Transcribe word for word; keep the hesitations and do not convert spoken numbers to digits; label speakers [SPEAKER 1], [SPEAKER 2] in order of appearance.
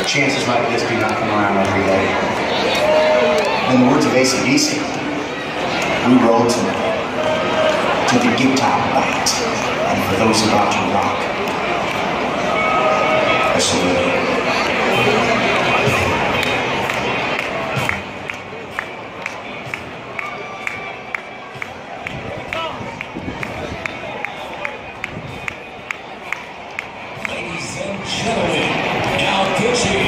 [SPEAKER 1] chances like this do not come around every day. In the words of A C D C, we roll to, to the guitar bite, and for those about to rock, I salute you.
[SPEAKER 2] Ladies and gentlemen, now pitching